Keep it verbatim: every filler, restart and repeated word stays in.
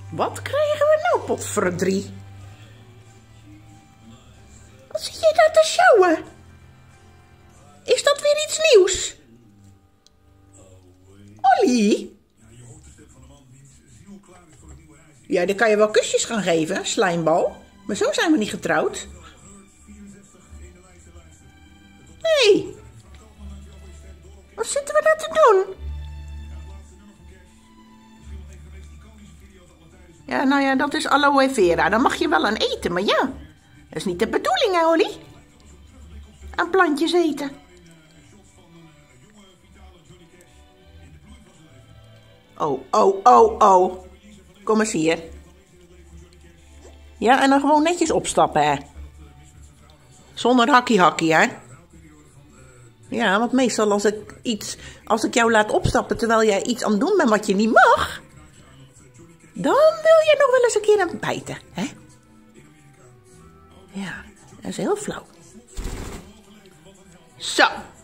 Wat krijgen we nou, potverdrie? Wat zit je daar te sjouwen? Is dat weer iets nieuws? Olly? Ja, dan kan je wel kusjes gaan geven, slijmbal. Maar zo zijn we niet getrouwd. Hé, hey, wat zitten we daar te doen? Ja, nou ja, dat is aloe vera. Dan mag je wel aan eten, maar ja. Dat is niet de bedoeling, hè, Olly? Aan plantjes eten. Oh, oh, oh, oh. Kom eens hier. Ja, en dan gewoon netjes opstappen, hè. Zonder hakkie-hakkie, hè. Ja, want meestal als ik iets, als ik jou laat opstappen terwijl jij iets aan het doen bent wat je niet mag, dan wil je nog wel eens een keer aan bijten, hè? Ja, dat is heel flauw. Zo.